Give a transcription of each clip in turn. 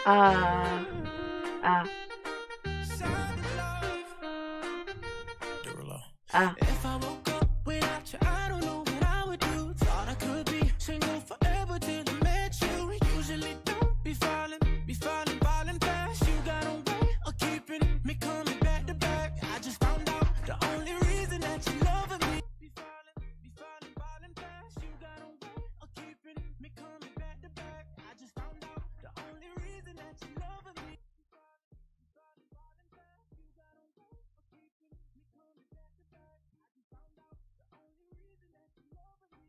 Ah, ah, ah. If I woke up without you, I don't know what I would do. Thought I could be single forever till I met you. Usually don't be falling fast. You got a way of keeping me coming back to back. I just found out the only reason that you loving me. Be falling fast. You got a way of keeping me coming back to back. I just found out the only reason that you loving me. Be falling fast. You got a way of keeping me coming back to back. I just found out the only reason that you loving me.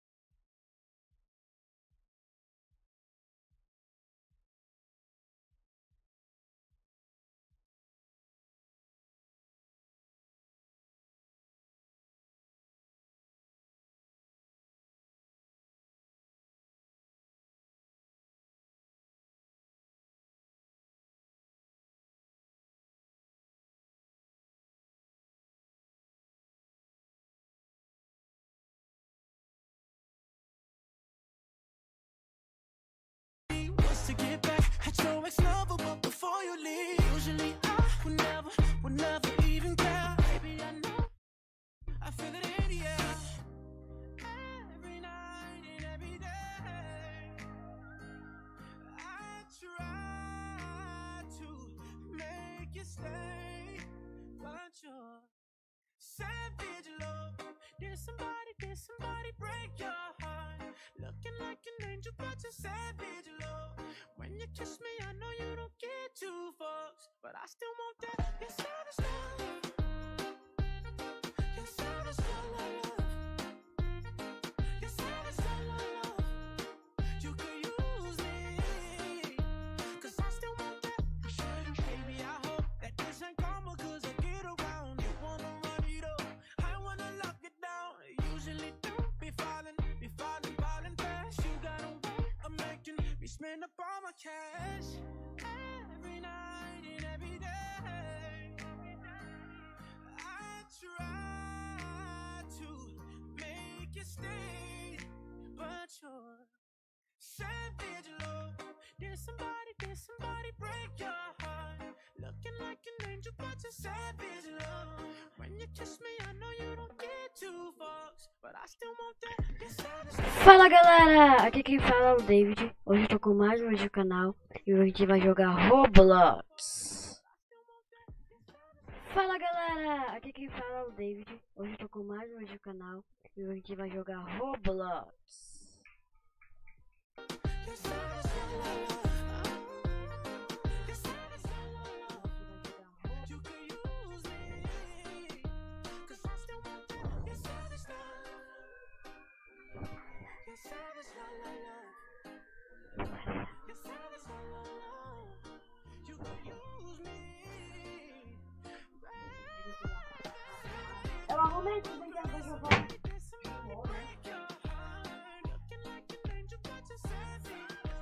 Was to get back at your ex-lover, but before you leave, usually I would never even care. Baby, I know, I feel it in the air. Every night and every day, I try to make you stay, but you're savage love. Did somebody break your heart? Looking like an angel, but you're savage love. When you kiss me, I know you don't get two fucks, but I still want that. You're savage love. You're savage love. You're savage love. You could use me, 'cause I still want that. Baby, I hope that this ain't karma, 'cause I get around. You wanna run it up, I wanna lock it down. Usually don't be falling fast. You got a way of making me spend up all my cash. Every night and every day, I try to make you stay, but you're savage love. Did somebody break your heart? Looking like an angel, but you're savage love. When you kiss me, I know you don't get two fucks, but I still want that. You're savage love. Fala galera, aqui quem fala é o David. Hoje eu tô com mais um vídeo no canal e hoje a gente vai jogar Roblox. Fala galera, aqui quem fala é o David. Hoje eu tô com mais um vídeo no canal e hoje a gente vai jogar Roblox. You're savage love. You're savage love. You could use me, 'cause I still want that. You're savage love. You're savage love. You're savage love. You could use me. Eu arrumei tudo em casa que eu vou. Did somebody break your heart? Looking like an angel, but you're savage.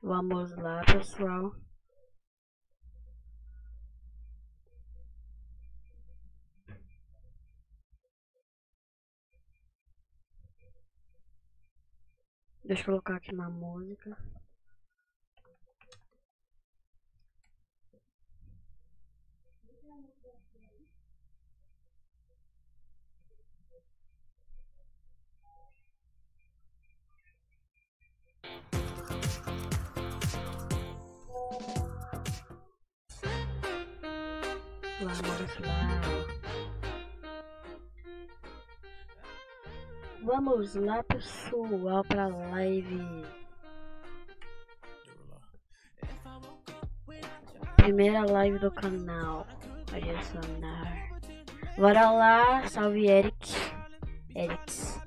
Vamos lá, pessoal. Deixa eu colocar aqui uma música. Vamos lá. Vamos lá, pessoal, pra live. Primeira live do canal. Adicionar. Bora lá, salve Eric. Erics.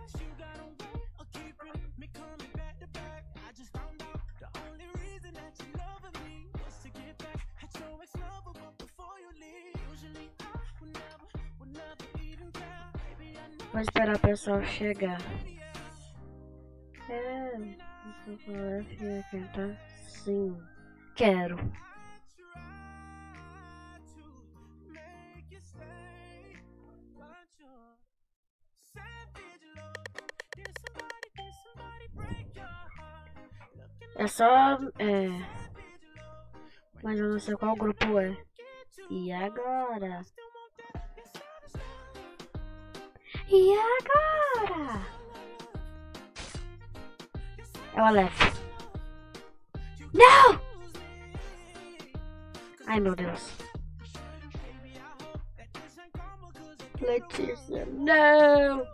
Vou esperar o pessoal chegar. Sim. Quero. É só. Mas eu não sei qual grupo é. E agora? E agora? É o Aleph. Não! Ai, meu Deus. Letícia, não!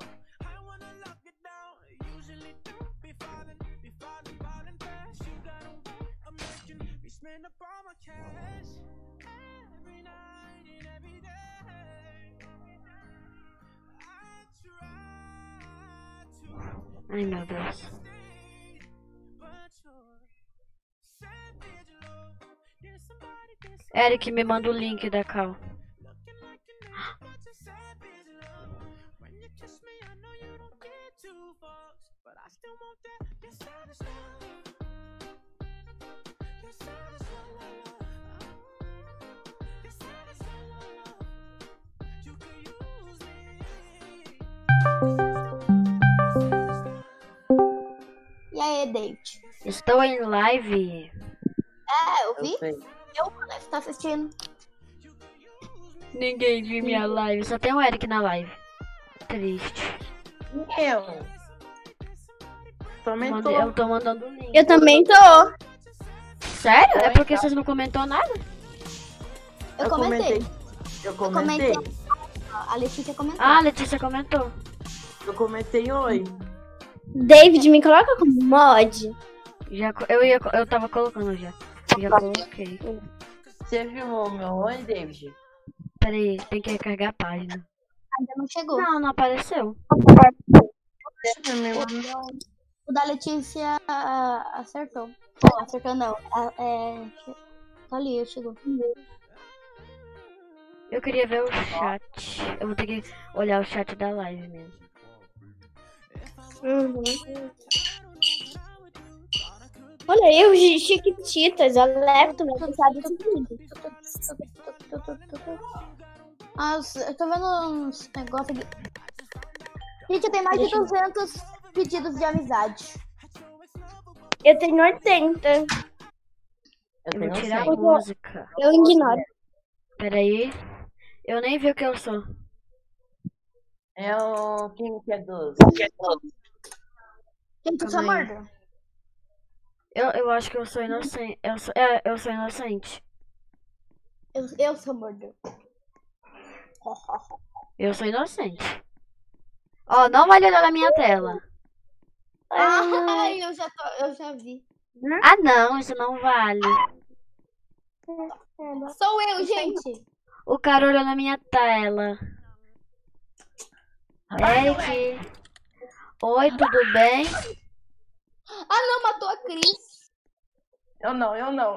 Ai, meu Deus. Eric, me manda o link da Cal. E aí, David? Estou em live. Eu vi. Eu deve estar assistindo. Ninguém viu minha live. Só tem o Eric na live. Triste. Eu também tô. Eu tô mandando o link. Eu também tô. Sério? É porque vocês não comentou nada? Eu comentei. Eu comentei. A Letícia comentou. Ah, a Letícia comentou. Eu comentei oi. David, me coloca como mod. Eu tava colocando já. Já coloquei. Você viu o meu oi, David? Peraí, tem que recarregar a página. Ainda não chegou. Não, não apareceu. Você me mandou. O da Letícia acertou. Acertou não. Tá ali, chegou. Eu queria ver o chat. Eu vou ter que olhar o chat da live mesmo. Olha, eu, Chiquititas, Aleph, você sabe tudo. Nossa, eu tô vendo uns negócios aqui. Gente, eu tenho mais de 200 pedidos de amizade. Eu tenho 80. Eu vou tirar a sei. música. Eu ignoro. Peraí. Eu nem vi o que eu sou. É o quem que é 12? Gente, eu sou Calma aí. morda. Eu acho que eu sou inocente. Eu sou inocente. Eu sou morda. Eu sou inocente. Ó, não vai olhar na minha tela. Ai, eu já vi. Ah, não, isso não vale. Sou eu, gente. O cara olhou na minha tela. Eric. Oi, tudo bem? Ah, não, matou a Cris. Eu não.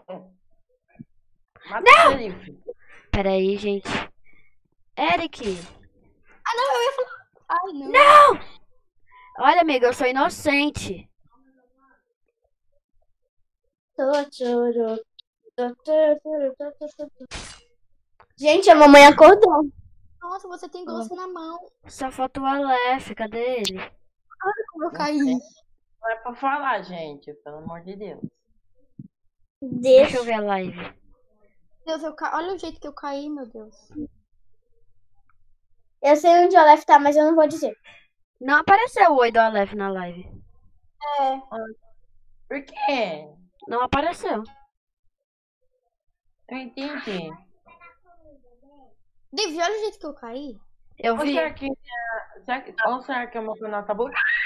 Mata Não! o Felipe. Peraí, gente. Eric. Ah, não, eu ia falar. Ai, não. Não! Olha, amiga, eu sou inocente. Gente, a mamãe acordou. Nossa, você tem doce na mão. Só falta o Aleph, cadê ele? Como eu caí. Não é pra falar, gente, pelo amor de Deus. Deixa eu ver a live. Deus, olha o jeito que eu caí, meu Deus. Eu sei onde o Aleph tá, mas eu não vou dizer. Não apareceu o oi do Aleph na live. Por quê? Não apareceu. Eu entendi. David, olha o jeito que eu caí. Eu Ou vi. será que o meu canal tá bom?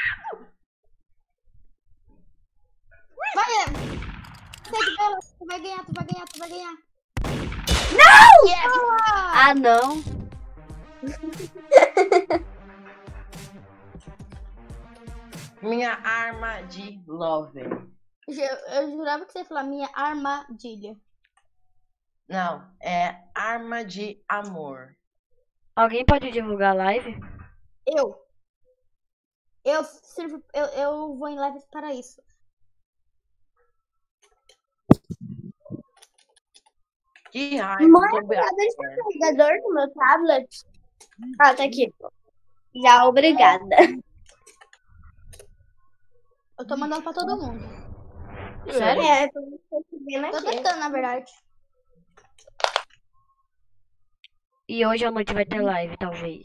Segue dela, tu vai ganhar, tu vai ganhar, tu vai ganhar. Ah, não. Minha arma de love. Eu jurava que você ia falar minha armadilha. Não, é arma de amor. Alguém pode divulgar a live? Eu vou em lives para isso. Que raiva. Mãe, tô bem- deixa o carregador do meu tablet. Ah, tá aqui. Já, obrigada. Eu tô mandando pra todo mundo. Sério? É, tô percebendo Tô aqui. tentando, na verdade. E hoje à noite vai ter live, talvez.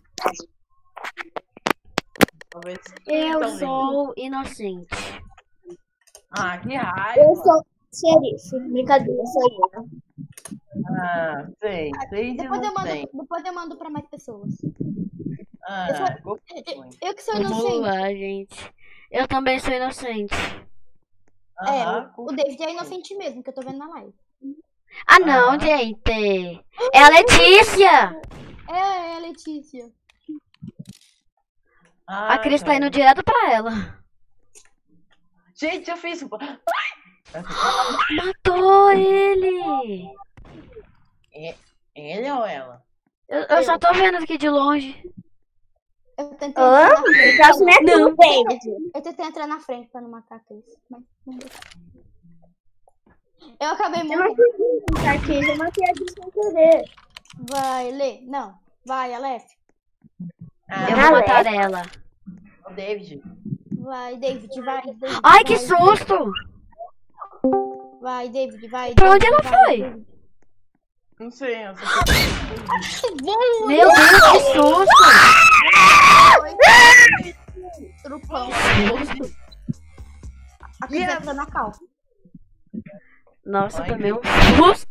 Talvez- Eu talvez. sou inocente. Ah, que raiva. Eu sou xerife. Brincadeira, sou eu. Ah, sei. Sei de Depois eu mando pra mais pessoas. Ah, Eu que sou Vamos inocente. lá, gente. Eu também sou inocente. O David é inocente mesmo, que eu tô vendo na live. Ah, não, gente. É a Letícia. É, Letícia. A Cris tá indo direto pra ela. Gente, eu fiz. Matou ele. Ele ou ela? Eu só tô vendo aqui de longe. Eu tentei entrar na frente. O próximo é tu, David. Eu tentei entrar na frente pra não matar a Cris. Mas não deu. Eu acabei Eu não morrendo. acredito, Arquinhos. Eu matei a Cris sem querer. Vai, Lê. Não. Vai, Aleph. Eu vou matar ela. O David. Vai, David. Vai, David. Ai, que vai. susto. Vai, David. Vai. Pra onde David, ela vai, foi? David. Não sei, eu só Meu Deus, que susto. Trupão. A Cris entrou na cal. Nossa, Ai, também um susto.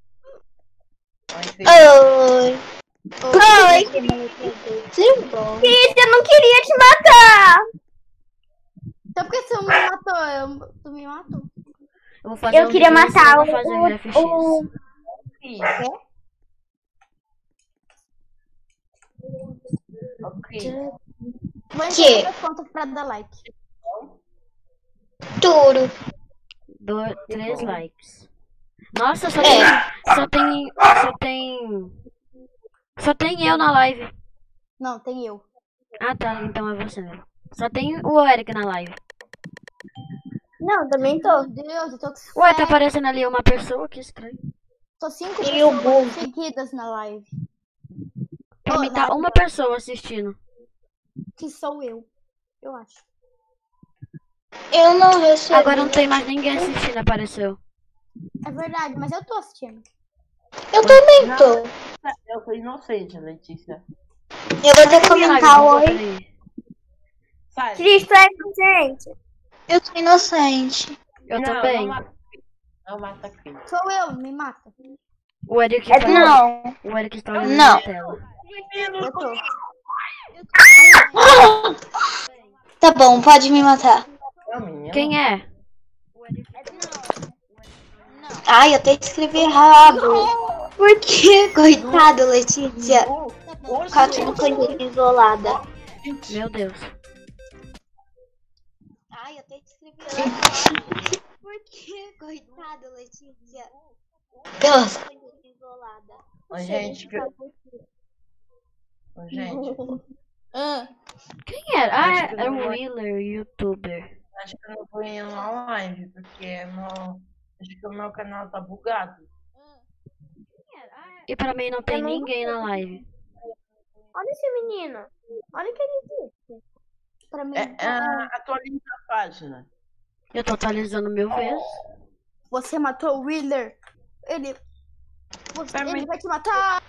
Oi. Oi, Cris, eu não queria te matar. Então por que você me matou? Tu me matou? Eu vou fazer Eu queria vídeo matar ensinando a fazer FX. Vou Que? ensinar meus contas pra dar like. Tudo. 3 likes. Nossa, só tem eu na live. Não, tem eu. Ah, tá, então é você mesmo. Só tem o Eric na live. Não, também tô. Meu Deus, eu tô com Ué, tá aparecendo ali uma pessoa, que estranho. Tô 5 E o pessoas seguidas na live. Pra mim tá uma pessoa assistindo. Que sou eu. Eu acho. Eu não recebi. Agora não tem mais ninguém assistindo, apareceu. É verdade, mas eu tô assistindo. Eu também tô. Eu sou inocente, Letícia. Eu vou ter que comentar oi. Peraí. Sai. Cristo é inocente. Eu sou inocente. Eu também. Não mata a Cris. Sou eu, me mata. O Eric tá Não. O Eric está olhando Não. na tela. Eu tô. Tá bom, pode me matar. Não, menina. Quem é? Ai, eu até escrevi errado. Por que? Coitado, Letícia. Ficar aqui no cantinho isolada. Meu Deus. Ai, eu até escrevi errado. Por que? Coitado, Letícia. Nossa. Isolada. Ô, gente, Ô, gente. Ah, Quem era? Ah, é um Wheeler, youtuber. Acho que eu não vou ir na live, porque acho que o meu canal tá bugado. E pra mim não tem Eu não- ninguém na live. Olha esse menino. Olha o que ele disse. Pra mim, Atualiza a página. Eu tô atualizando 1000 vezes. você matou o Wheeler. Ele vai te matar.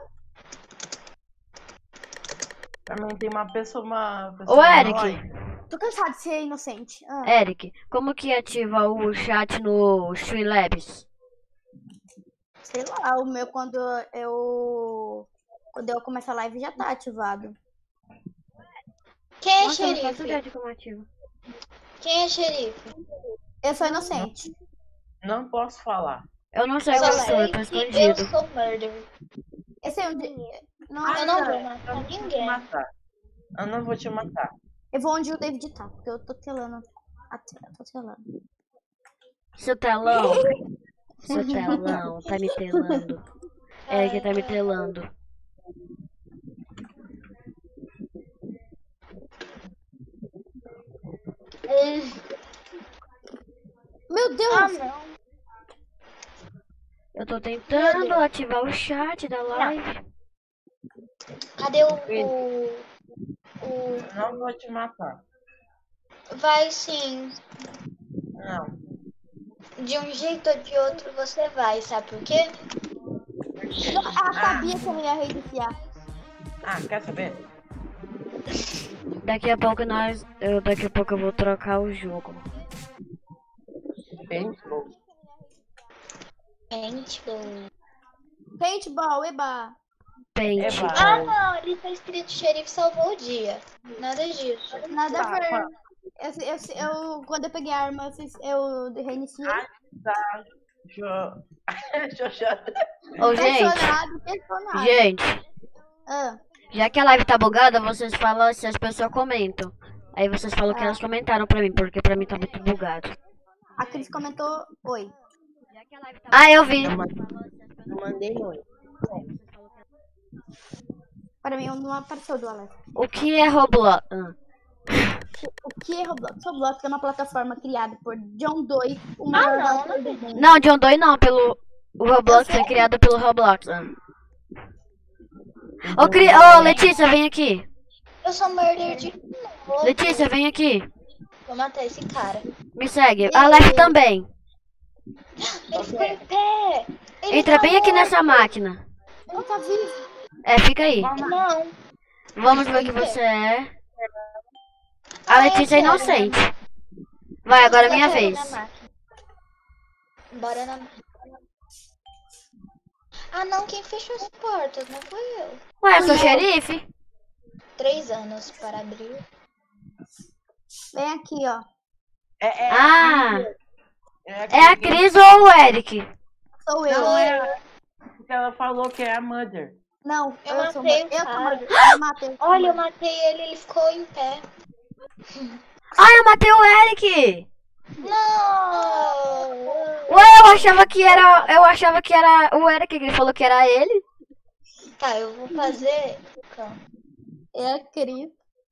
Também tem uma pessoa Ô, na Eric. live. Tô cansado de ser inocente. Eric, como que ativa o chat no Streamlabs? Sei lá, o meu quando eu começo a live já tá ativado. Quem é Nossa, eu não faço xerife? ideia de como ativa. Quem é xerife? Eu sou inocente. Não posso falar. Eu não sei Só qual eu sou, eu sei tô que eu escondido. sou murder. Esse é onde. Nossa, Eu não vou Eu matar não vou te ninguém. matar. Eu não vou te matar. eu vou onde o David tá, porque eu tô telando a tela. Tô telando. Seu telão. Seu telão, tá me telando. Eric tá me telando. Meu Deus! Ah, não. Eu tô tentando ativar o chat da live. Cadê o... Eu não vou te matar. Vai sim. Não. De um jeito ou de outro você vai, sabe por quê? Sabia que ele ia reiniciar. Quer saber? Daqui a pouco eu vou trocar o jogo. Paintball. Paintball, eba! Paint. Eba. Ah, não. Ali tá escrito xerife salvou o dia. Nada disso. Nada a Tá, ver. tá. Quando eu peguei a arma, eu reiniciei. Tá. Ô, gente, Personado. gente, Ah, já que a live tá bugada, vocês falam se as pessoas comentam. Aí vocês falam que elas comentaram pra mim, porque pra mim tá muito bugado. a Cris comentou oi. Ah, eu vi. Eu mandei oi. Para mim não apareceu do alerta. O que é Roblox? O que é Roblox? Roblox é uma plataforma criada por John Doe, o maior hacker do mundo. Não, John Doe não, o Roblox foi criado pelo Roblox. Ô, Letícia, vem aqui. Eu sou murder de novo. Letícia, vem aqui. Vou matar esse cara. Me segue. A Lef também. Ele ficou em pé. Ele Entra tá bem aqui morto. nessa máquina. Ele tá vivo. Fica aí. Não. Vamos ver o que você é. A Letícia é inocente. Vai, agora é minha vez. Bora na máquina. Ah, não. Quem fechou as portas não foi eu. Ué, eu sou xerife? 3 anos para abrir. Vem aqui, ó. Ah, é a Cris ou o Eric? Sou eu. Não, porque ela falou que é a Mother. Não, Eu sou matei o eu cara. Eu matei. Olha, eu matei ele, ele ficou em pé. Ah, eu matei o Eric! Não! Ué, eu achava que era o Eric, ele falou que era ele. Tá, eu vou fazer. É a Cris.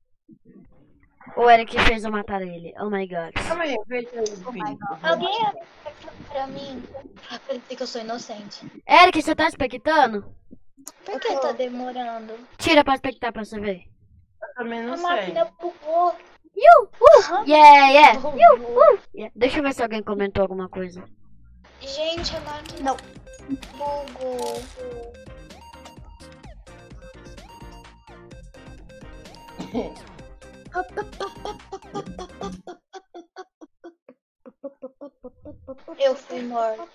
O Eric fez eu matar ele. Oh my god. Calma aí, veja aí o vídeo. Alguém abre pra mim? Pra dizer que eu sou inocente. Eric, você tá expectando? Por que tá demorando? Tira pra expectar pra você ver. Eu também não A sei. máquina bugou. Yeah. Yeah. Deixa eu ver se alguém comentou alguma coisa. Gente, a máquina Não. bugou. Eu fui morta.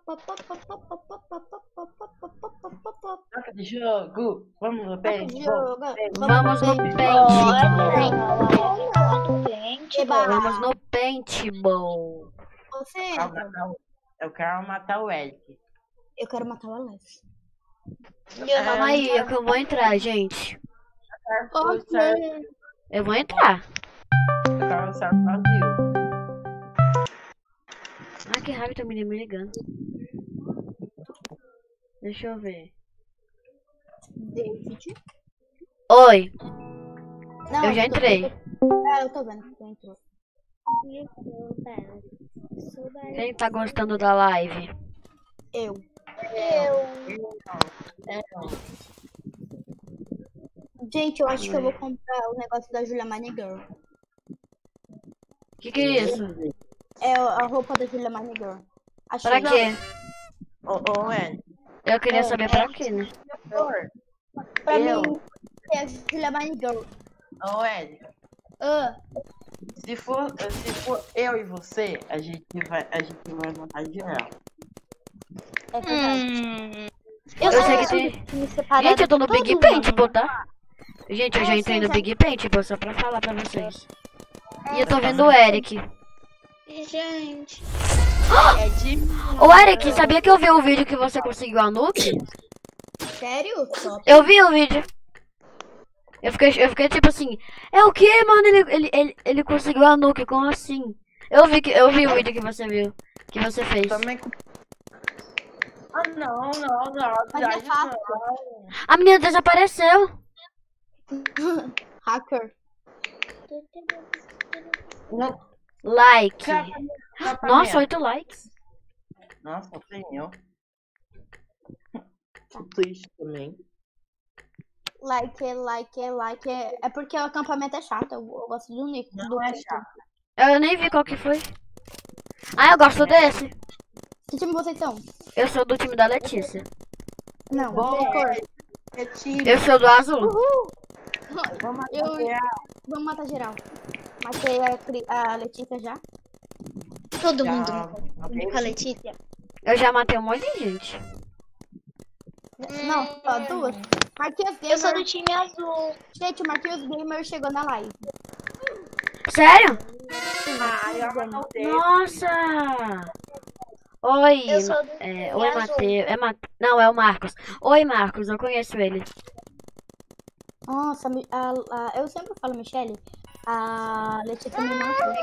Troca de jogo. Vamos no paintball. Vamos no paintball. Vamos no paintball. Você Eu quero matar o Eric. Eu quero matar o Alex. Calma aí, é que eu vou entrar, gente. Eu vou entrar. Eu quero estar vazio. Ah, que raiva, tá me ligando. Deixa eu ver. David. Oi, Não, eu já entrei. Eu tô vendo que tu entrou. Quem tá gostando da live? Eu. Gente, eu acho que eu vou comprar o negócio da Julia Mine Girl. Que é isso? É a roupa da Julia Mine Girl. Achei. Pra quê? Ô, Ed. Eu queria saber pra quê, né? Pra Eu. mim, é a Julia Mine Girl. Ô, Ed. Se for eu e você, a gente vai montar de ela. É verdade. Eu sei que tem... Gente, eu tô no Big Paintball, tá? Gente, eu já entrei no Big Paintball só pra falar pra vocês. E eu tô vendo o Eric. Gente. Ô, Eric, sabia que eu vi o vídeo que você conseguiu a nuke? Sério? Eu vi o vídeo. Eu fiquei tipo assim, é o que, mano? Ele conseguiu a nuke, como assim? Eu vi o vídeo que você viu, que você fez. Também. Ah, não. Mas é fácil. A menina desapareceu. Hacker. Não. Like. Nossa, Nossa, 8 likes. Nossa, tenho. Twitch também. Like. É porque o acampamento é chato. Eu gosto do Nico. Não é chato. Eu nem vi qual que foi. Ah, eu gosto desse. Que time vocês são? Eu sou do time da Letícia. Não, Bom, que cor? é time. Eu sou do azul. Vamos Eu- Vamos matar geral. Matei a Letícia já. Todo Já- mundo já- com a Letícia. Eu já matei um monte de gente. Não, só duas. Marquinhos Eu sou do Gamer. time azul. Gente, o Marquinhos Gamer chegou na live. Sério? Ah, eu anotei. Nossa! Oi, Eu sou do oi, time azul. Mateus. Não, é o Marcos. Oi, Marcos, eu conheço ele. Nossa, eu sempre falo Michele. A Letícia me matou.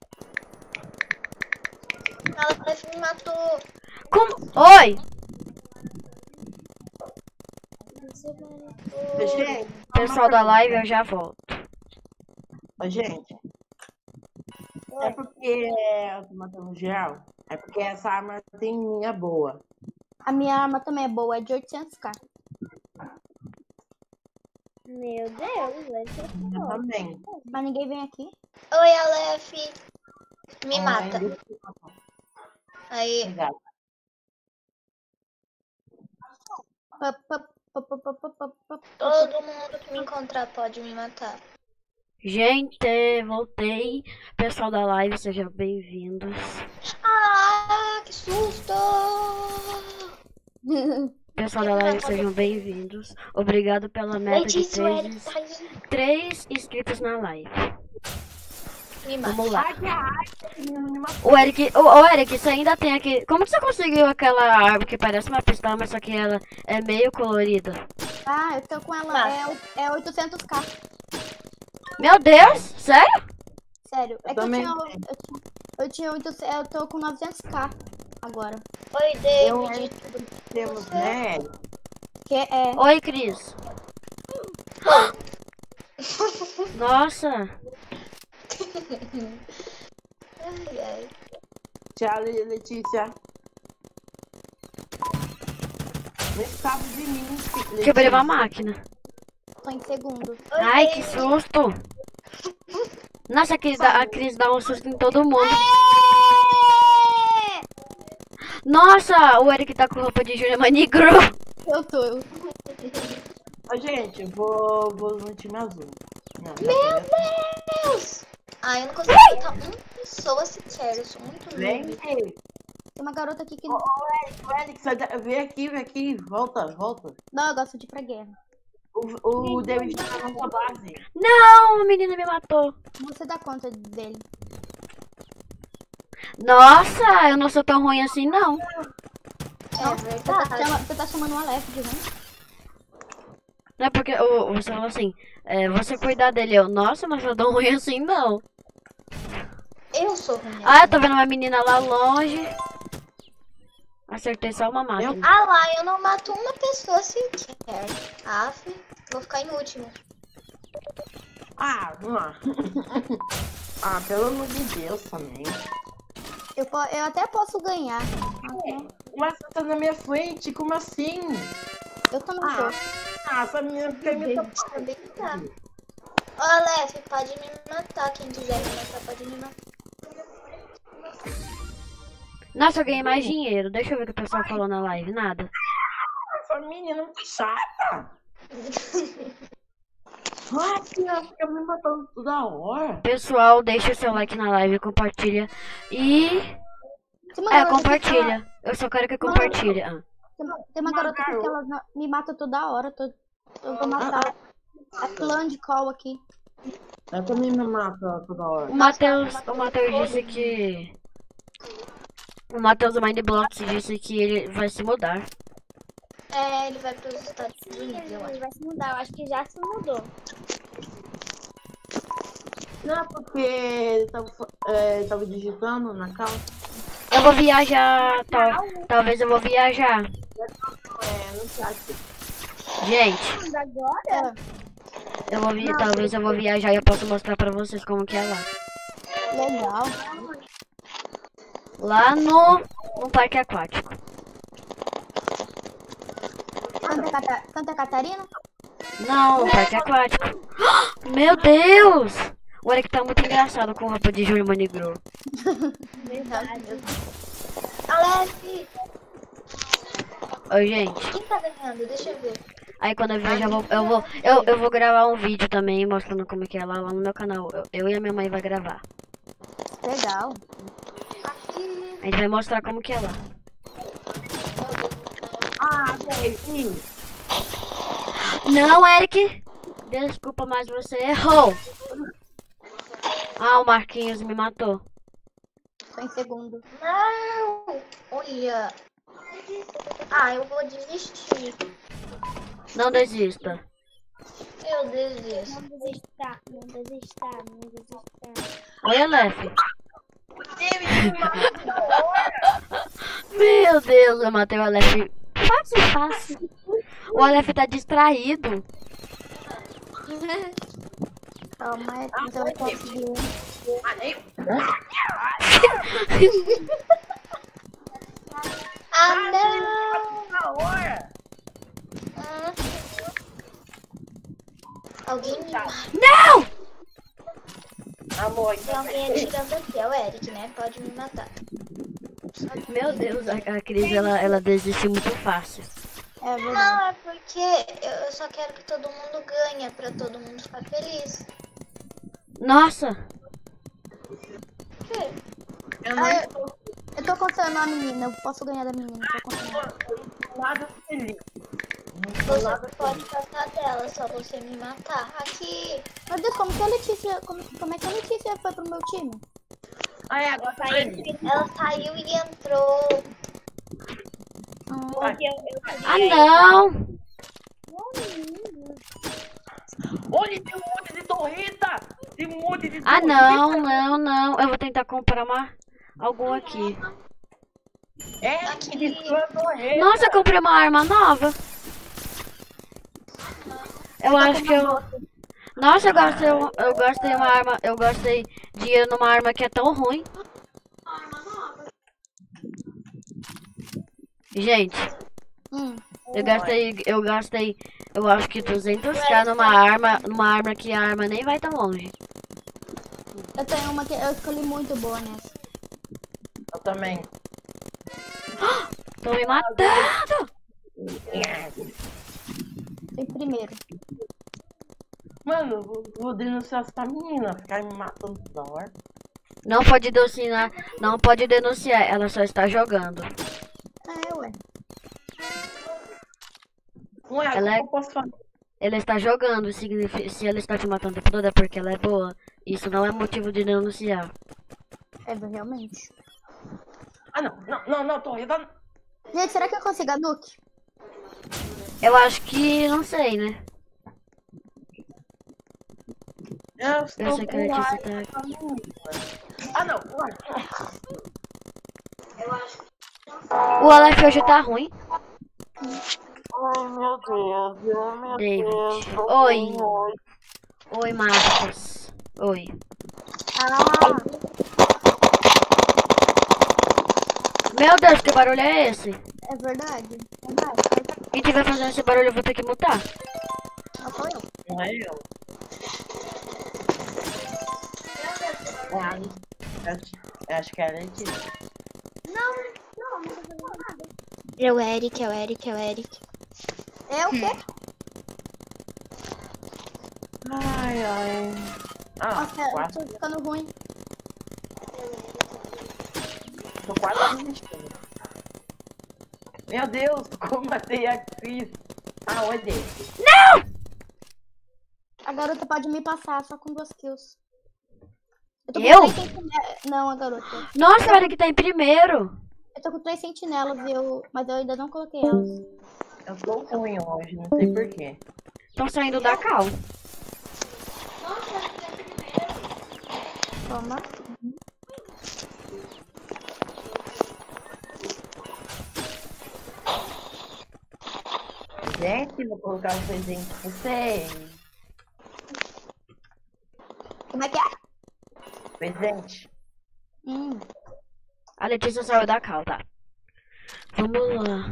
Ela me matou. Como? Oi! Gente, Pessoal da live, eu já volto. ô, gente. É porque eu tô matando geral. É porque essa arma tem minha boa. A minha arma também é boa, é de 800k. Meu Deus, Eu também. Mas ninguém vem aqui. Oi, Aleph. Me Ai, mata. Deus. Aí. Obrigada. Todo mundo que me encontrar pode me matar. Gente, voltei. Pessoal da live, sejam bem-vindos. Ah, que susto! Pessoal da live, sejam bem-vindos. Obrigado pela meta de Letícia, o Eric 3, tá aí. 3 inscritos na live. Me mata. Vamos lá. Ai, que raiva, esse menino me matou. O Eric, você ainda tem aqui. Como que você conseguiu aquela árvore que parece uma pistola, mas só que ela é meio colorida? Ah, eu tô com ela. É 800k. Meu Deus, sério? Sério. É que também eu tinha 800. Eu tô com 900k agora. Oi, Eu David. temos, né? Que é. Oi, Cris. Nossa. Ai, ai. Tchau, Letícia. Não escapa de mim, Letícia. Quebrei uma máquina. Tô em segundo. Oi, Ai, que David. susto. Nossa, a Cris dá um susto em todo mundo. Nossa, o Eric tá com roupa de Julia Manigro. Eu tô. Ô, gente, eu vou no time azul. Não, Meu Deus! Ai, eu não consigo matar uma pessoa sequer. Eu sou muito Vem, ruim. Eric. Tem uma garota aqui que. Ô, Eric, vem aqui. Volta. Não, eu gosto de ir pra guerra. O David tá na nossa base. Não, a menina me matou. Você dá conta dele. Nossa, eu não sou tão ruim assim, não. É verdade. Você tá chamando o Aleph de ruim? Não é porque você falou assim, você cuidar dele. Eu, nossa, mas eu tão ruim assim, não. Eu sou ruim. Ah, eu tô vendo uma menina lá longe. Acertei só uma máquina. Ah lá, eu não mato uma pessoa sequer. Aff, vou ficar em último. Ah, vamos lá. Ah, pelo amor de Deus também. Eu até posso ganhar. Mas você tá na minha frente, como assim? Eu também tô. Essa menina quer me Também tá. Ô, Aleph, pode me matar. Quem quiser me matar, pode me matar. Nossa, eu ganhei mais dinheiro. Deixa eu ver o que o pessoal falou na live. Nada. Essa menina muito chata. Ai, ela fica me matando toda hora. Pessoal, deixa o seu like na live, compartilha. E... Tem uma garota aqui que compartilha. Eu só quero que compartilhe. Tem uma garota aqui que ela me mata toda hora. Eu vou matar a clã de call aqui. Eu também me mato toda hora. O Matheus disse que... O Matheus do Mindblocks disse que ele vai se mudar. É, ele vai para os Estados Unidos, eu acho. Ele vai se mudar, eu acho que já se mudou. Não é porque ele tava digitando na calça? Eu vou viajar, talvez eu vou viajar. No chat. Gente, Agora? talvez eu vou viajar e eu posso mostrar pra vocês como que é lá. Legal. Lá no parque aquático. Santa Catarina? Não, no parque aquático. Meu Deus! Olha que tá muito engraçado com roupa de Júlio Manigro. Aleph, Oi, gente. quem tá ganhando? Deixa eu ver. Aí quando eu viajar, eu vou gravar um vídeo também mostrando como que é lá no meu canal. Eu e a minha mãe vai gravar. Legal. Aqui. A gente vai mostrar como que é lá. Sim. Não, Eric! Desculpa, mas você errou. O Marquinhos me matou. Tô em segundo. Não! Olha. Eu vou desistir. Não desista. Eu desisto. Não desista. Olha, Lef. Meu Deus, eu matei o Aleph. Fácil. O Aleph tá distraído. Calma, mas eu consegui. Não! Alguém me mata. Não! Amor, Tem alguém atirando aqui, é o Eric, né? Pode me matar. Meu Deus, a Cris, ela desiste muito fácil. É verdade. Não, é porque eu só quero que todo mundo ganhe, pra todo mundo ficar feliz. Nossa! Eu tô contando a menina, eu posso ganhar da menina. Tô contando. nada feliz. Você pode passar dela, só você me matar. Aqui. Meu Deus, como que a Letícia. Como é que a Letícia foi pro meu time? Agora tá aí. Ela saiu e entrou. Não! Olha, tem um monte de torreta! Tem um monte de Não. Eu vou tentar comprar algum aqui. Aqui. Torreta! Nossa, eu comprei uma arma nova. Eu acho que eu... Nossa, eu gastei uma arma... Eu gastei dinheiro numa arma que é tão ruim. Gente, eu gastei, eu acho que 200k numa arma que a arma nem vai tão longe. Eu tenho uma que eu escolhi muito boa nessa. Eu também. Tô me matando! Fui primeiro. Mano, eu vou denunciar essa menina, ficar me matando toda hora. Não pode denunciar, não pode denunciar, ela só está jogando. Ué. Não é, Ela é- eu posso fazer. Ela está jogando, se ela está te matando o tempo todo é porque ela é boa. Isso não é motivo de denunciar. É, realmente. Não, torreta. Gente, será que eu consigo a Nuke? Eu acho que, não sei, né? Eu Eu sei que a Letícia tá aqui. não. O Aleph hoje tá ruim. Ai, meu Deus, David. Oi. Oi, Marcos. Oi. Ah, Meu Deus, que barulho é esse? é verdade. Quem tiver fazendo esse barulho eu vou ter que mutar. Não sou eu. Não é eu. Acho que é a Letícia. É o Eric, é o Eric, é o Eric. É o quê? Ai, ai. Ah, Nossa, eu quase. tô ficando ruim. Tô quase desistindo. Meu Deus, como matei a Cris. Ah, oi, David. A garota pode me passar só com 2 kills. Tô com Eu? 3 sentinelas. Não, a garota. Nossa, o Eric tá em primeiro. Eu tô com 3 sentinelas, mas eu ainda não coloquei elas. Eu tô ruim hoje, não sei porquê. Estão saindo da cal. Toma. Gente, vou colocar um presente pra vocês. Como é que é? Presente. A Letícia saiu da cal, tá? Vamos lá.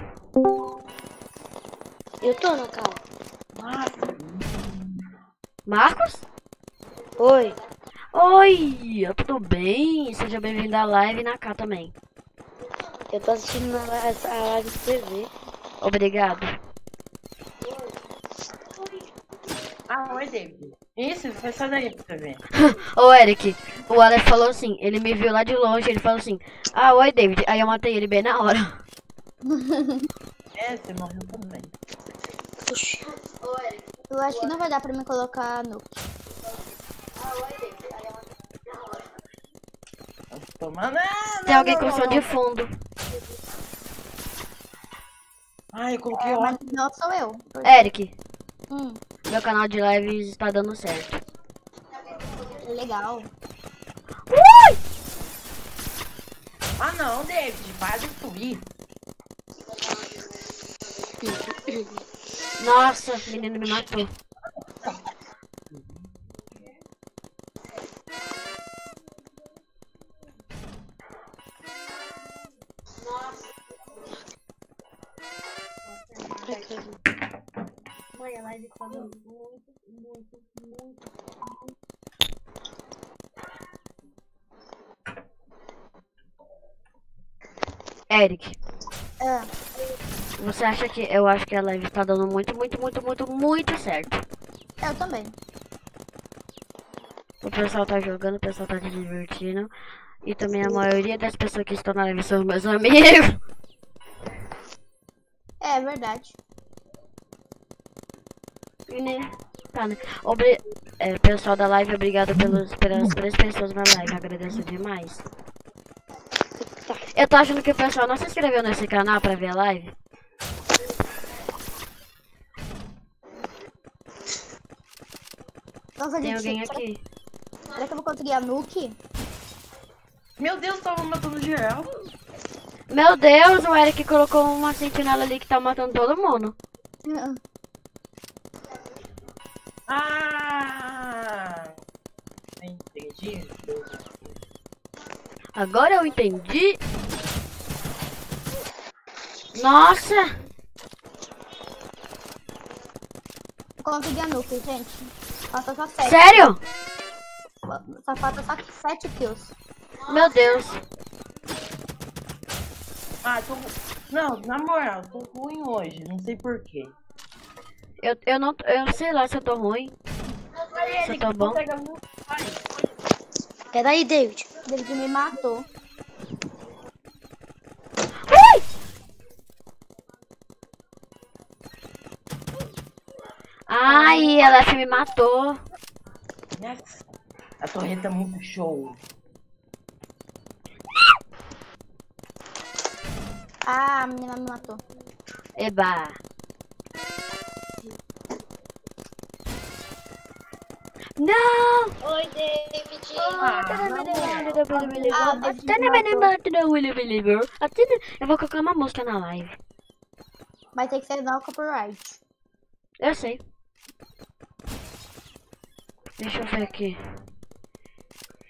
Eu tô na cal. Nossa. Marcos? Oi. Oi, tudo bem? Seja bem-vindo à live e na cal também. Eu tô assistindo essa live de TV. Obrigado. Ah, oi, David. Isso, foi só daí pra você ver. Ô, Eric, o Alex falou assim, ele me viu lá de longe, ele falou assim, ah, oi, David. Aí eu matei ele bem na hora. É, você morreu também. Puxa. Eu acho que não vai dar pra me colocar no. Tomando. Tem alguém com som de fundo. Ai, eu coloquei Mas ótimo. não sou eu. Eric, Hum, meu canal de lives está dando certo. legal. Ah, não, David, para de subir. Nossa, o menino me matou. Mãe, a live tá dando muito. Eric, É, você acha que... Eu acho que a live tá dando muito certo. eu também. O pessoal tá jogando, o pessoal tá se divertindo. E também a maioria das pessoas que estão na live são meus amigos. É verdade. E, né? Tá, né? Pessoal da live, obrigado pelas 3 pessoas na live. Agradeço demais. Eu tô achando que o pessoal não se inscreveu nesse canal pra ver a live. Nossa, Tem gente, alguém aqui. será que eu vou conseguir a nuke? Meu Deus, tava matando geral. Meu Deus, o Eric colocou uma sentinela ali que tá matando todo mundo. Ah! Entendi. Agora eu entendi. Nossa! Eu consegui a nuke, gente. Falta só 7. Sério? Só falta só 7 kills. Meu Deus. Ah, tô. Não, na moral, tô ruim hoje, não sei porquê. Eu sei lá se eu tô ruim. Se eu tô bom. Peraí, David. David me matou. Ui! Ai, ela me matou. Nossa, a torreta é muito show. Ah, a menina me matou. Eba. Não! Oi, David. Eu vou colocar uma música na live. Vai ter que ser no copyright. Eu sei. Deixa eu ver aqui.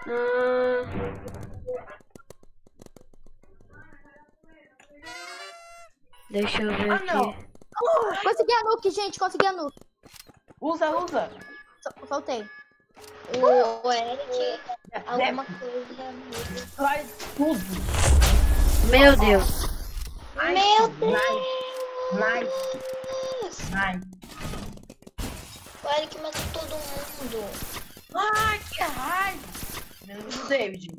Deixa eu ver Ah, não. aqui. Consegui a nuke, gente. Consegui a nuke. Usa. Soltei. O Eric, alguma coisa. Vai tudo. Meu Deus. Meu Deus! Nice. O Eric matou todo mundo. Ai, que raiva. Meu David.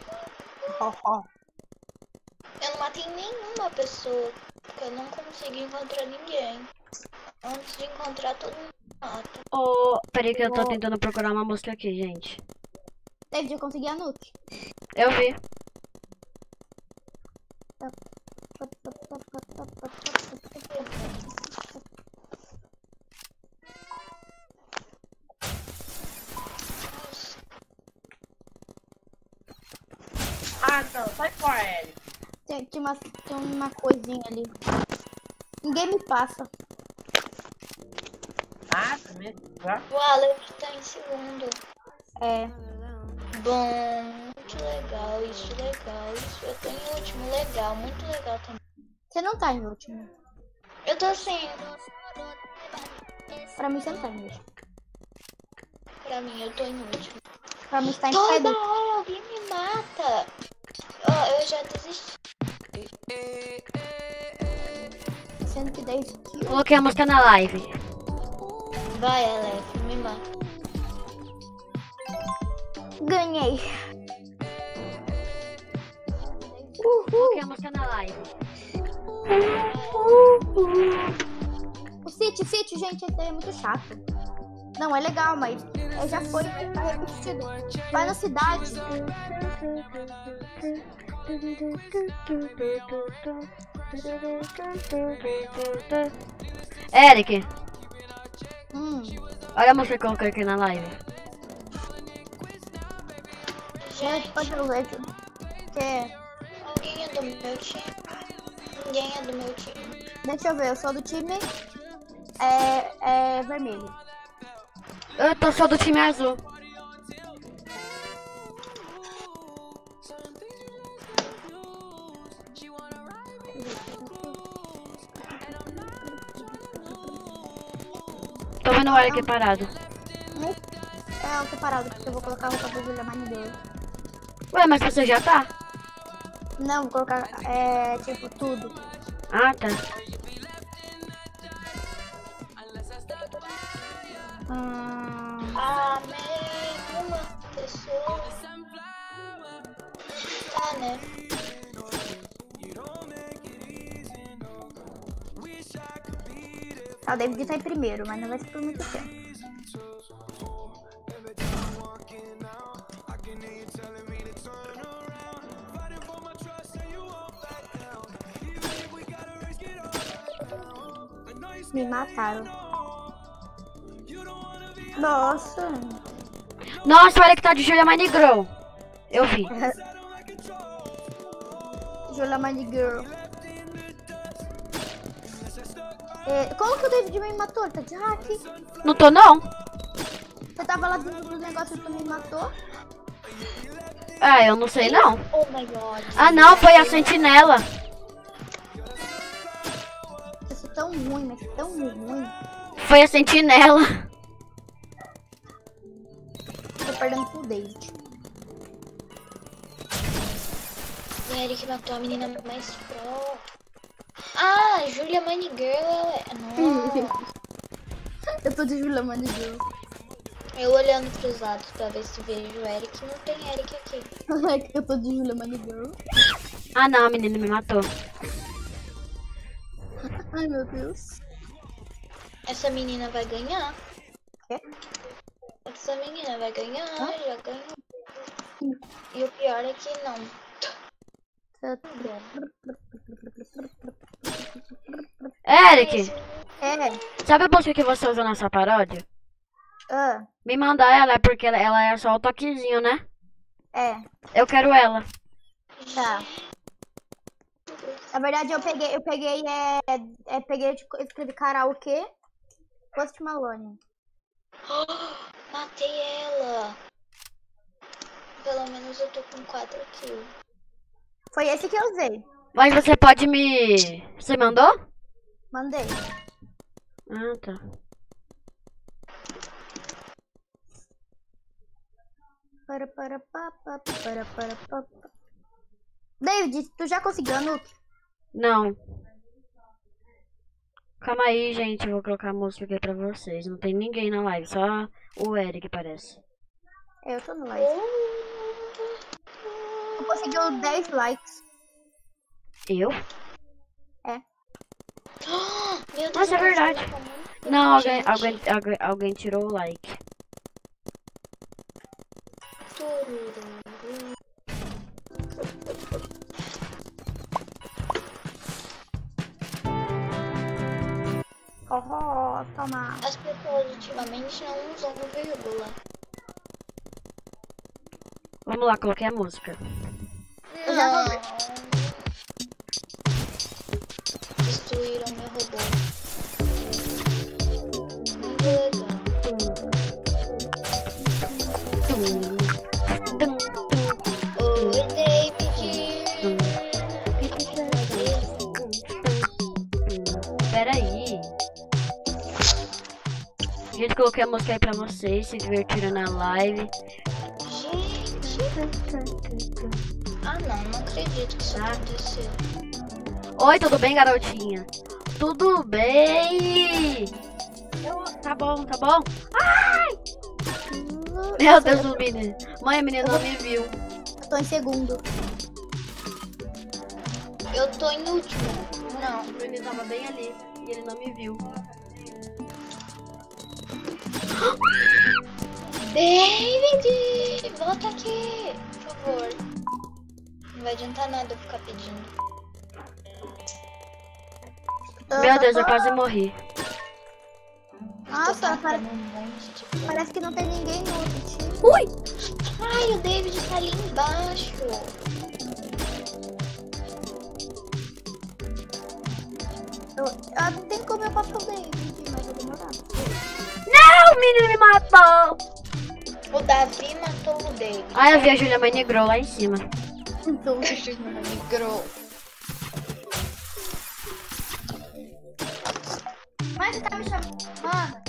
Eu não matei nenhuma pessoa, porque eu não consegui encontrar ninguém. Antes de encontrar todo mundo mata. Oh, peraí que eu tô tentando procurar uma música aqui, gente. David, eu consegui a nuke. Eu vi. Ah, não. Sai fora, Eric. Tem uma coisinha ali. Ninguém me passa. Ah, também. Já? O Alex tá em segundo. É. Bom, muito legal, isso legal. Isso eu tô em último, legal, muito legal também. Você não tá em último. Eu tô assim, Pra mim, você não tá em último. pra mim eu tô em último. Pra mim, você tá em Toda primeiro. hora alguém me mata. Ó, eu já desisti. 110 kills. Coloquei a música na live. Vai, Alex, me mata. Ganhei. Coloquei a música na live. O sítio, gente, esse daí é muito chato. Não, é legal, mas já foi, tá repetido. Vai na cidade. Eric, Hum. olha a música que eu coloquei aqui na live. Gente, pode ver que Alguém é do meu time? Ninguém é do meu time. deixa eu ver, eu sou do time vermelho. Eu tô só do time azul. Tô vendo o Eric parado. Eu tô parado porque eu vou colocar a roupa do Julia Manideu. Ué, mas você já tá? Não, vou colocar tipo tudo. Ah, tá. Amém, uma pessoa. Tá, né? O David tá em primeiro, mas não vai ser por muito tempo. Me mataram. Nossa. Nossa, o Eric tá de Julia Minigirl. Eu vi. Julia Mind Girl. Como que o David me matou? Ele tá de hack. Não tô, não. Você tava lá dentro do negócio e tu me matou? Ah, eu não sei, não. Oh my god. Ah, não, foi a sentinela. Eu sou tão ruim, mas tão ruim. Foi a sentinela. Tô perdendo pro David. O Eric matou a menina mais pro. Ah, Julia Minigirl, ela é. Não. Eu tô de Julia Mind Girl. Eu olhando pros lados pra ver se vejo o Eric. Não tem Eric aqui. Eu tô de Julia Mind Girl. Ah, não, a menina me matou. Ai, meu Deus. Essa menina vai ganhar. Quê? Essa menina vai ganhar, já ganhou. E o pior é que não. Eric, É. sabe a música que você usou nessa paródia? Me manda ela, porque ela é só o toquezinho, né? É. Eu quero ela. Tá. Na verdade, eu peguei, escrevi karaokê, Post Malone. Matei ela. pelo menos eu tô com 4 kills. Foi esse que eu usei. Mas você pode me... Você mandou? Mandei. Ah, tá. Para. David, tu já conseguiu a nuke? Não. Calma aí, gente. Eu vou colocar a música aqui pra vocês. Não tem ninguém na live, só o Eric parece. Eu tô no live. Tu conseguiu 10 likes. Eu? É. Meu Deus, Nossa, é eu verdade. tô muito Não, gente. alguém tirou o like. Tururu. Oh, toma. As pessoas ultimamente não usam vírgula. Vamos lá, coloquei a música. Não. Destruíram meu robô. Muito legal. Oi, David. Peraí. Gente, coloquei a música aí pra vocês se divertiram na live. Gente. Ah, não acredito que isso aconteceu. Oi, tudo bem, garotinha? Tudo bem? Tá bom, tá bom? Ai! Meu Deus, o menino. Mãe, a menina não me viu. Eu tô em segundo. Eu tô em último. Não. O menino tava bem ali e ele não me viu. David, volta aqui, por favor. Não vai adiantar nada eu ficar pedindo. Meu Deus, eu quase morri. Nossa, Tô um monte de... parece que não tem ninguém no outro time. Ui! Ai, o David tá ali embaixo. Não tem como eu passar o David, mas eu vou demorar. Não, o menino me matou! O Davi matou o David. Ai, eu vi a Julia Mãe Negrou lá em cima. Então, Migrou. mas você tá me chamando. Mano.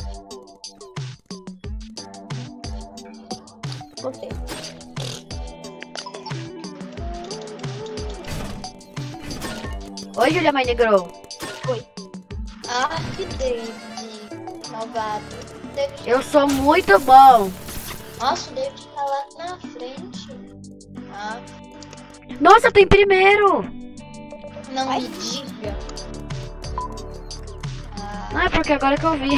Gostei. Oi, Julia Mãe Negrou. Ah, que David. Malvado. David... Eu sou muito bom. Nossa, o David tá lá na frente. Ah, Nossa, eu tô em primeiro. não me diga. Ah, Não, é porque agora que eu vi.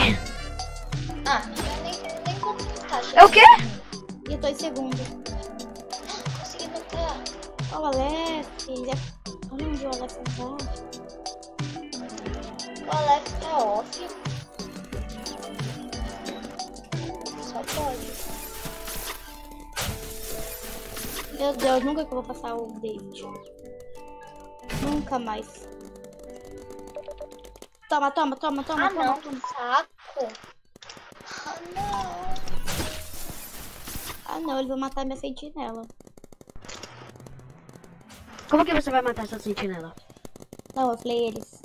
nem como tá. É o quê? E eu tô em segundo. Consegui matar. Ó, o Alex. Olha onde o Alex tá. O Alex tá off. Só pode. Meu Deus, nunca que eu vou passar o David. Nunca mais. Toma. Ah, não, toma. saco. Ah, não. Ah, não, eles vão matar minha sentinela. Como que você vai matar essa sentinela? Não, eu falei eles.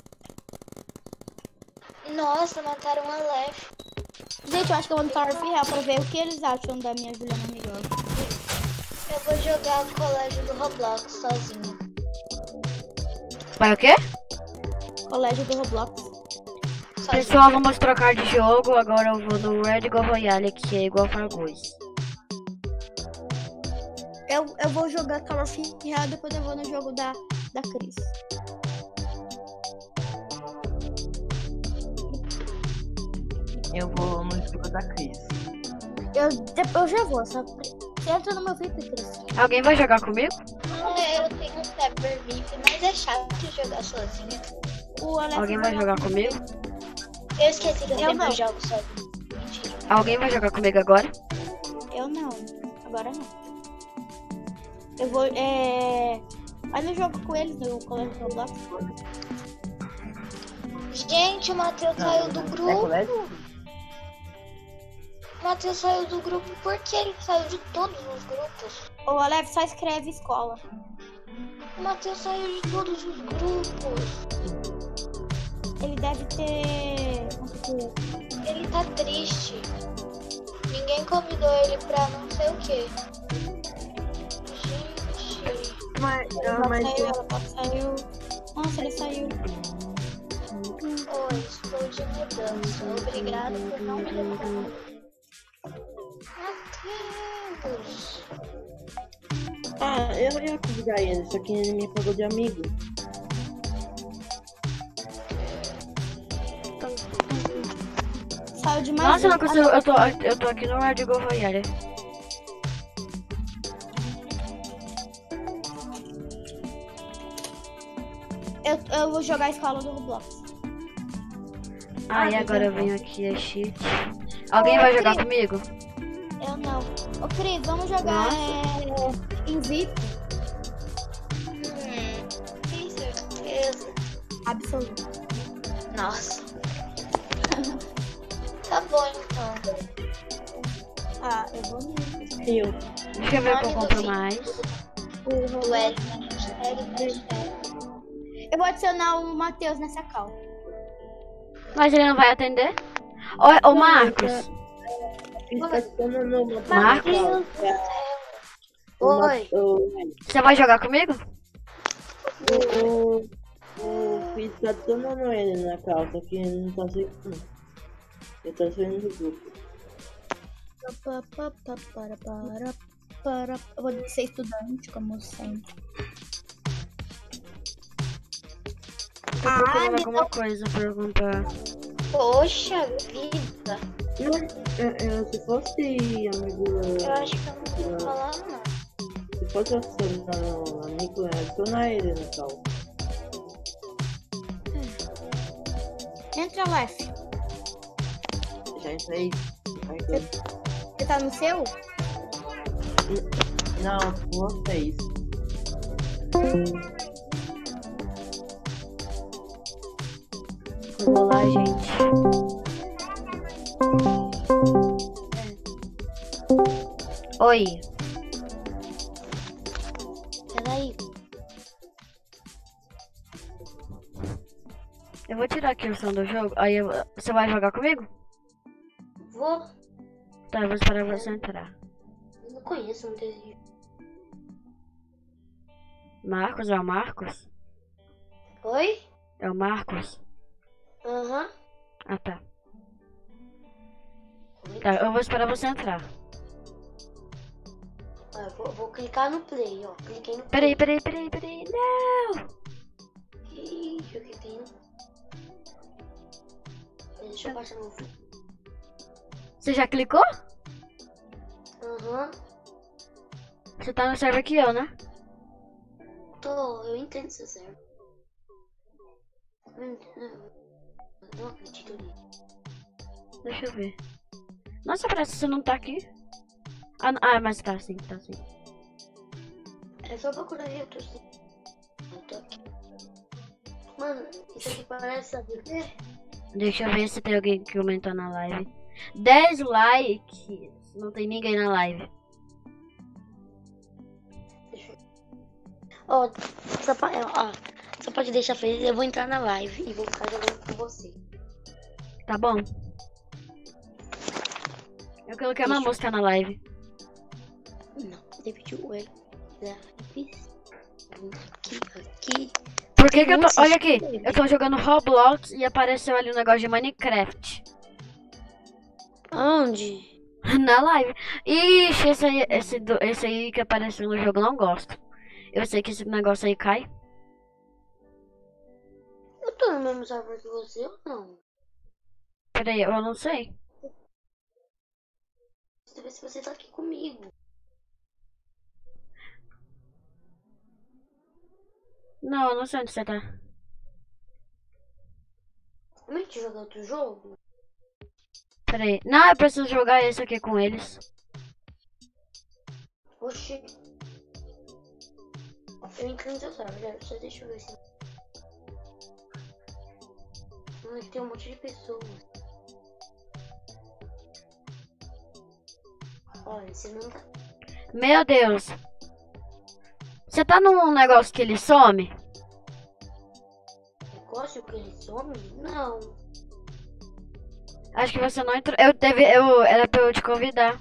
Nossa, mataram o Aleph. Gente, eu acho que eu vou no Tower of Hell pra ver o que eles acham da minha Juliana melhor. Eu vou jogar o colégio do Roblox sozinho. Vai o quê? Colégio do Roblox. Sozinho. Pessoal, vamos trocar de jogo. Agora eu vou no Red Go Royale, que é igual Fargois. Eu vou jogar Tower of Hell, depois eu vou no jogo da Cris. Eu vou no jogo da Cris. Eu já vou, só você entra no meu VIP, Cris. Alguém vai jogar comigo? Eu tenho um Cyber VIP, mas é chato jogar sozinho. O Alex Alguém vai jogar comigo? Eu esqueci que eu Eu não. sempre jogo sozinho. Mentira. Alguém vai jogar comigo agora? Eu não, agora não. Eu vou, vai no jogo com eles, no colégio do Roblox. Gente, o Matheus saiu do É grupo. colégio? Matheus saiu do grupo porque ele saiu de todos os grupos. O Aleph só escreve escola. O Matheus saiu de todos os grupos. Ele deve ter... Ele tá triste. Ninguém convidou ele pra não sei o quê. Gente. Mas Ela saiu. Nossa, ele saiu. Oi, estou de mudança. Obrigado por não me levar. Matheus. eu ia convidar ele, só que ele me pagou de amigo. Saiu de mais Nossa, um. não consigo. Eu tô aqui no Red Go Royale. Eu vou jogar a escola do Roblox. Ah, e agora eu venho aqui, é cheat. Alguém vai jogar comigo? Eu não. Ô, Cris, vamos jogar Invicto? Tem certeza? Absoluto. Nossa. Tá bom então. Ah, eu vou mesmo. Eu. Deixa eu ver o que eu compro mais. Do Eric. Eu vou adicionar o Matheus nessa call. Mas ele não vai atender? Ô Marcos. Marcos? Oi. Você vai jogar comigo? O Fitz tá adicionando ele na calça, que ele não tá aceitando. Ele tá saindo do grupo. Eu vou ser estudante, como sempre. Tô procurando alguma coisa pra perguntar. Poxa vida. Se fosse amigo. Eu acho que eu não vou falar não. Se fosse amigo, eu ia adicionar ele na calça. Entra, Aleph. Já entrei. Você tá no seu? Não, vocês. Vamos lá, gente. Oi. Peraí. Eu vou tirar aqui o som do jogo. Aí você vai jogar comigo? Vou. Tá, eu vou esperar você entrar. Eu não conheço, não tem. Marcos, é o Marcos? Oi? É o Marcos? Aham. Ah, tá. Tá, eu vou esperar você entrar. Eu vou clicar no play, ó. Cliquei no play. Peraí. Não! Ih, eu cliquei no... Deixa eu baixar meu vídeo. Você já clicou? Aham. Você tá no server que eu, né? Eu entendo seu server. Não acredito nisso. Deixa eu ver. Nossa, parece que você não tá aqui. Ah, mas tá sim, tá sim. É só procurar aí, eu tô assim. Eu tô aqui. Mano, isso aqui parece, sabe o quê? Deixa eu ver se tem alguém que comentou na live. 10 likes. Não tem ninguém na live. Ó, só pode deixar feliz, eu vou entrar na live e vou ficar jogando com você. Tá bom? Eu coloquei uma música na live. Não, David Well. Aqui. Por que eu tô... Olha aqui, eu tô jogando Roblox e apareceu ali um negócio de Minecraft. Onde? Na live. Ixi, esse aí que apareceu no jogo eu não gosto. Eu sei que esse negócio aí cai. Eu tô no mesmo server que você ou não? Peraí, eu não sei. Deixa eu ver se você tá aqui comigo. Não, eu não sei onde você tá. Como a gente joga outro jogo? Peraí. Não, eu preciso jogar esse aqui com eles. Oxi. Eu entrei no seu server, só deixa eu ver se... Tem um monte de pessoas. Olha, você não tá. Meu Deus. Você tá num negócio que ele some? Negócio que ele some? Não. Acho que você não entrou. Era pra eu te convidar.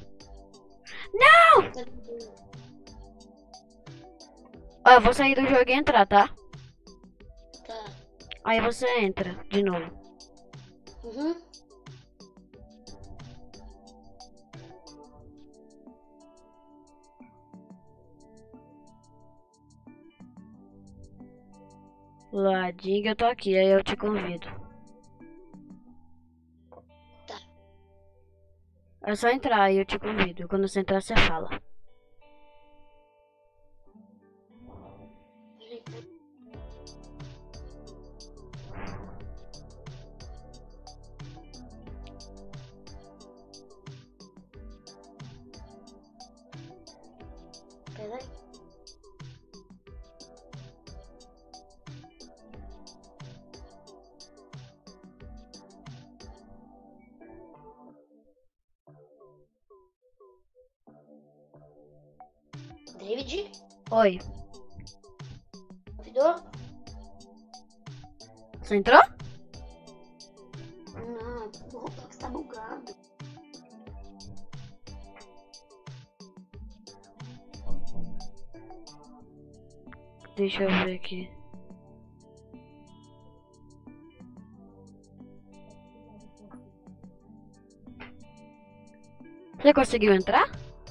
Ó, eu vou sair do jogo e entrar, tá? Tá. Aí você entra de novo. Uhum. Ladinho, eu tô aqui, aí eu te convido. Tá. É só entrar, aí eu te convido. Quando você entrar, você fala. Peraí. David? Oi. Convidou? Você entrou? Não, o Roblox tá bugado. Deixa eu ver aqui. Você conseguiu entrar?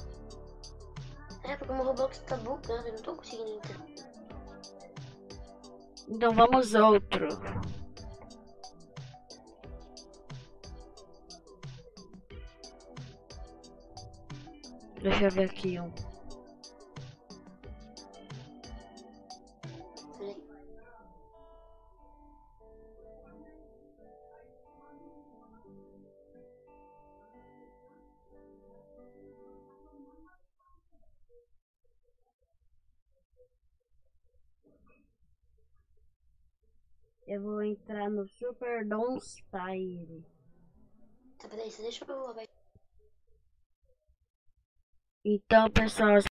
É, porque o meu Roblox tá bugado, eu não tô conseguindo entrar. Então vamos outro. Deixa eu ver aqui um. Peraí. Eu vou entrar no Super Don't Spire. Tá, peraí, você deixa eu abaixar. Então, pessoal,